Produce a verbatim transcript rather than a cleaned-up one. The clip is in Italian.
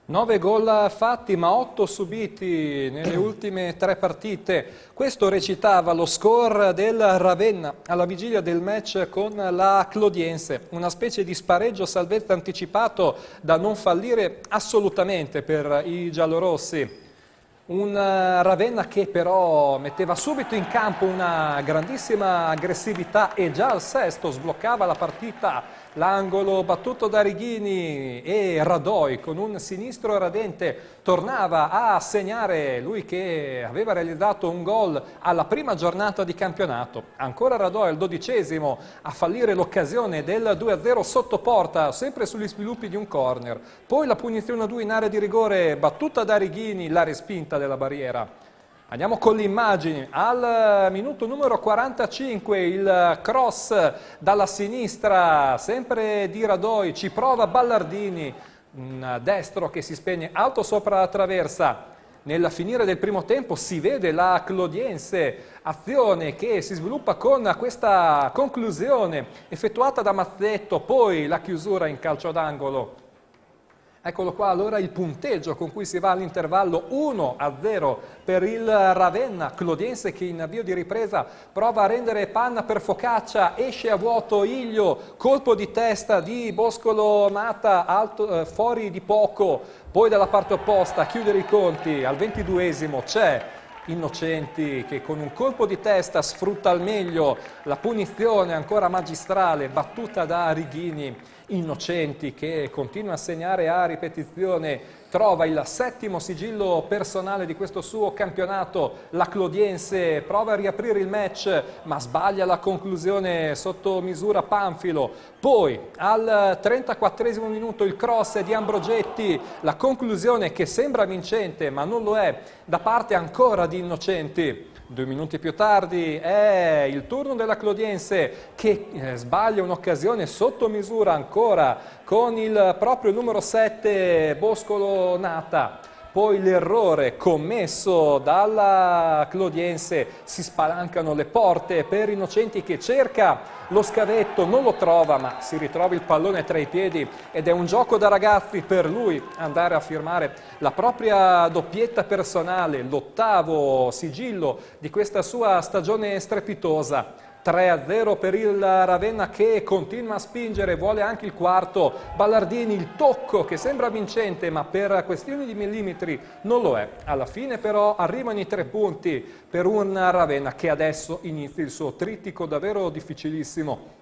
Nove gol fatti ma otto subiti nelle ultime tre partite. Questo recitava lo score del Ravenna alla vigilia del match con la Clodiense. Una specie di spareggio salvezza anticipato da non fallire assolutamente per i giallorossi. Un Ravenna che però metteva subito in campo una grandissima aggressività e già al sesto sbloccava la partita. L'angolo battuto da Righini e Radoi con un sinistro radente tornava a segnare, lui che aveva realizzato un gol alla prima giornata di campionato. Ancora Radoi al dodicesimo a fallire l'occasione del due a zero sotto porta, sempre sugli sviluppi di un corner. Poi la punizione a due in area di rigore battuta da Righini, la respinta della barriera. Andiamo con le immagini, al minuto numero quarantacinque il cross dalla sinistra, sempre di Radoi, ci prova Ballardini, un destro che si spegne alto sopra la traversa. Nel finire del primo tempo si vede la Clodiense, azione che si sviluppa con questa conclusione effettuata da Mazzetto, poi la chiusura in calcio d'angolo. Eccolo qua allora il punteggio con cui si va all'intervallo uno a zero per il Ravenna. Clodiense che in avvio di ripresa prova a rendere panna per Focaccia, esce a vuoto Iglio, colpo di testa di Boscolo Nata alto, eh, fuori di poco, poi dalla parte opposta a chiudere i conti al ventiduesimo c'è Innocenti che con un colpo di testa sfrutta al meglio la punizione ancora magistrale battuta da Righini. Innocenti che continua a segnare a ripetizione, trova il settimo sigillo personale di questo suo campionato. La Clodiense prova a riaprire il match ma sbaglia la conclusione sotto misura Panfilo. Poi al trentaquattresimo minuto il cross di Ambrogetti, la conclusione che sembra vincente ma non lo è da parte ancora di Innocenti. Due minuti più tardi è il turno della Clodiense che eh, sbaglia un'occasione sotto misura ancora con il proprio numero sette Boscolo Nata. Poi l'errore commesso dalla Clodiense, si spalancano le porte per Innocenti che cerca lo scavetto, non lo trova ma si ritrova il pallone tra i piedi ed è un gioco da ragazzi per lui andare a firmare la propria doppietta personale, l'ottavo sigillo di questa sua stagione strepitosa. tre a zero per il Ravenna che continua a spingere, vuole anche il quarto. Ballardini, il tocco che sembra vincente ma per questioni di millimetri non lo è. Alla fine però arrivano i tre punti per un Ravenna che adesso inizia il suo trittico davvero difficilissimo.